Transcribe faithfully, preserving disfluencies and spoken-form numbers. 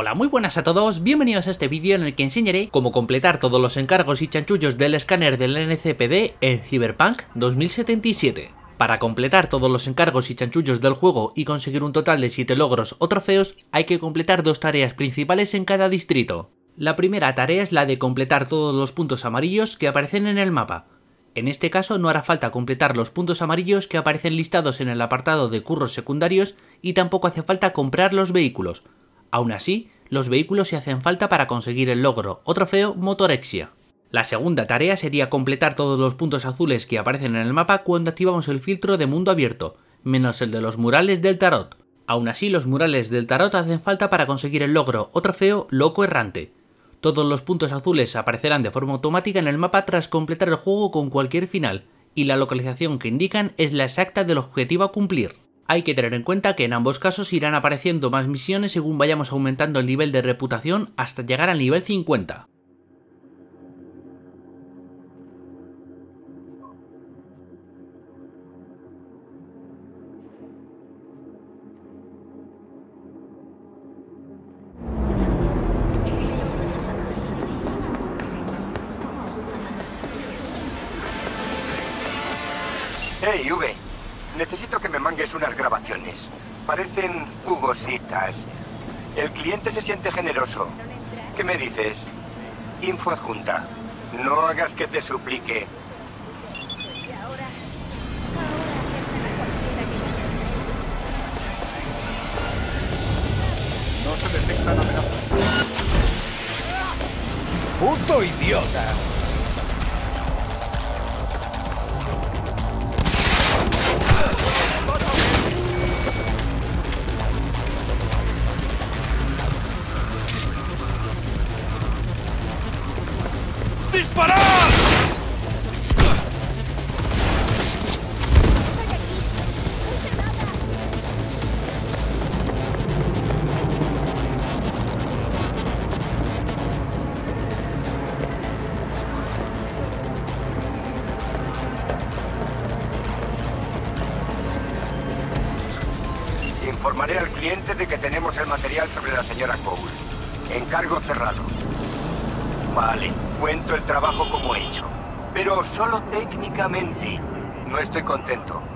Hola, muy buenas a todos, bienvenidos a este vídeo en el que enseñaré cómo completar todos los encargos y chanchullos del escáner del N C P D en Cyberpunk dos mil setenta y siete. Para completar todos los encargos y chanchullos del juego y conseguir un total de siete logros o trofeos, hay que completar dos tareas principales en cada distrito. La primera tarea es la de completar todos los puntos amarillos que aparecen en el mapa. En este caso no hará falta completar los puntos amarillos que aparecen listados en el apartado de curros secundarios y tampoco hace falta comprar los vehículos. Aún así, los vehículos se hacen falta para conseguir el logro o trofeo Motorexia. La segunda tarea sería completar todos los puntos azules que aparecen en el mapa cuando activamos el filtro de mundo abierto, menos el de los murales del tarot. Aún así, los murales del tarot hacen falta para conseguir el logro o trofeo Loco Errante. Todos los puntos azules aparecerán de forma automática en el mapa tras completar el juego con cualquier final, y la localización que indican es la exacta del objetivo a cumplir. Hay que tener en cuenta que en ambos casos irán apareciendo más misiones según vayamos aumentando el nivel de reputación hasta llegar al nivel cincuenta. Hey, V. Necesito que me mangues unas grabaciones. Parecen jugositas. El cliente se siente generoso. ¿Qué me dices? Info adjunta. No hagas que te suplique. No se detectan amenazas. ¡Puto idiota! ¡Disparad! Informaré al cliente de que tenemos el material sobre la señora Cole. Encargo cerrado. Vale, cuento el trabajo como hecho. Pero solo técnicamente. No estoy contento.